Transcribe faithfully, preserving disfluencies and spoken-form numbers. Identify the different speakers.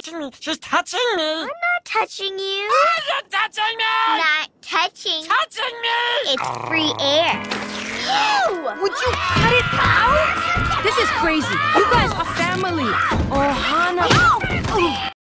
Speaker 1: touching me. She's touching me.
Speaker 2: I'm not touching you.
Speaker 1: Oh, you're touching me.
Speaker 2: Not touching.
Speaker 1: Touching me.
Speaker 2: It's free air. Ew!
Speaker 3: Would you cut it out? This is crazy. You guys are family. Oh, Hannah.